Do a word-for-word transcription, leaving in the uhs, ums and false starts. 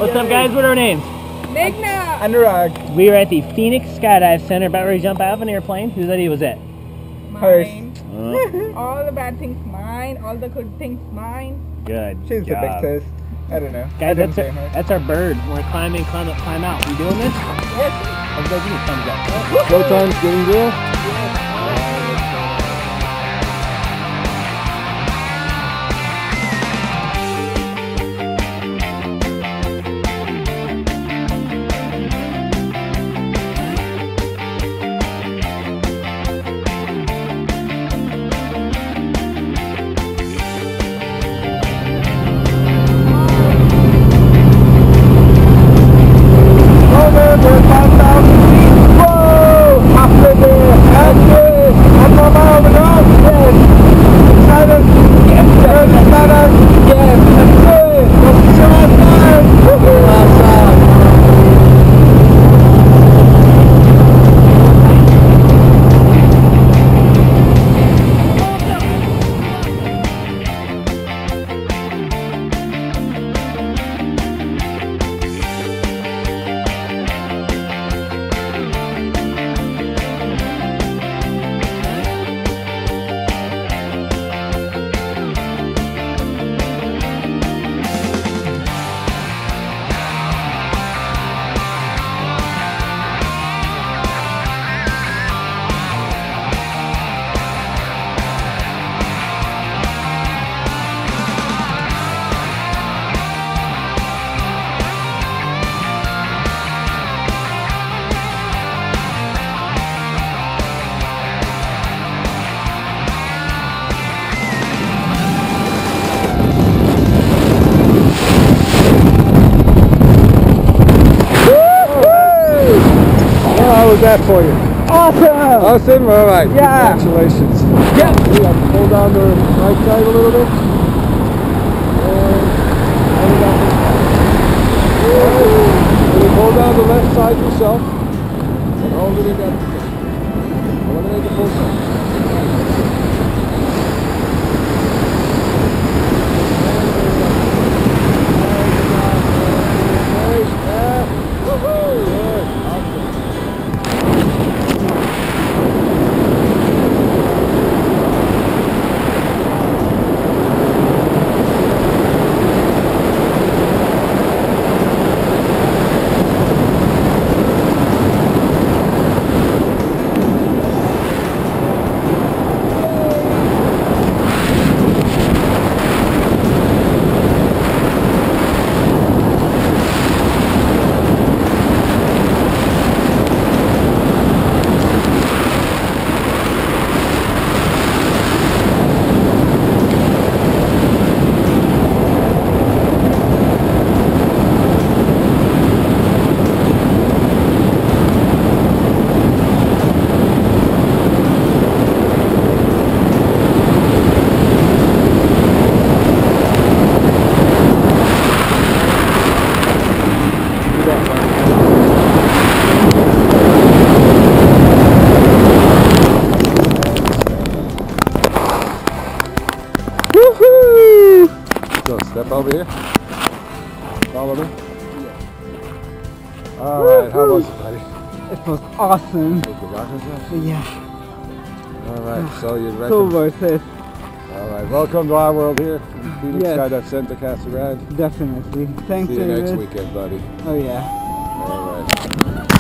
What's up, guys? What are our names? Meghna. Anurag. We are at the Phoenix Skydive Center, about ready to jump out of an airplane. Whose idea was that? Mine. Uh, All the bad things mine. All the good things mine. good She's the job. big test. I don't know. Guys, I didn't that's our, say much. that's our bird. We're climbing, climb up, climb out. You doing this? Yes. Everybody give me a thumbs up. Showtime's getting real. How was that for you? Awesome! Awesome? Alright. Yeah. Congratulations. Yeah. You have to pull down the right side a little bit. And hold it down this side. Alright. And you pull down the left side yourself. And hold it in that position. Eliminate the full side. So step over here. Follow me. Yeah. Alright, how was it, buddy? It was awesome. Did you rock yourself? Yeah. Alright, so you reckon? So worth it. Alright, welcome to our world here. Phoenix Yes. Skydive Center, Casa Rad. Definitely. Thanks, See you next David. weekend, buddy. Oh yeah. Alright.